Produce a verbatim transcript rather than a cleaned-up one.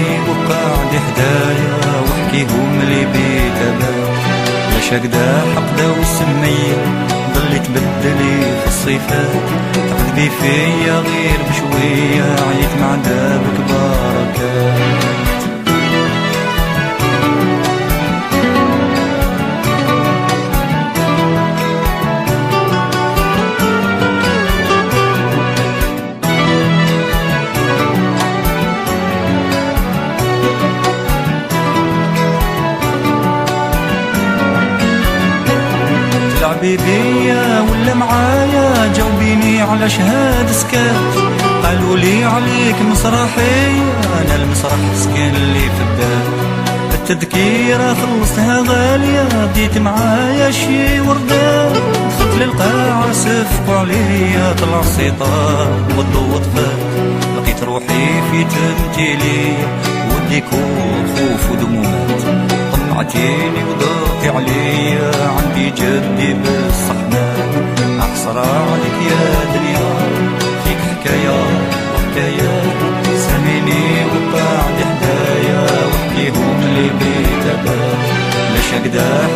وقعد حدايا وحكيهم لي بيتبات لا شاكدا حقدا وسمية ضلي تبدلي في الصفات تعذبي فيا غير بشوية عيت مع دابك بركات تلعبي بيا ولا معايا جاوبيني على شهاد سكات قالوا لي عليك مسرحية أنا المسرح سكن اللي في الدار التذكيرة خلصتها غالية بديت معايا شي وردات دخلت للقاعة صفقوا عليا طلع السيطار والضوء طفات لقيت روحي في تمثيلية والديكور خوف ودمومات طمعتيني وضغطي عليا عندي جدي بالصحبات أحصر عليك يا دنيا فيك حكاية وحكايات ساميني وقعد حدايا وحكيهم لي بيتبات لا شاكدا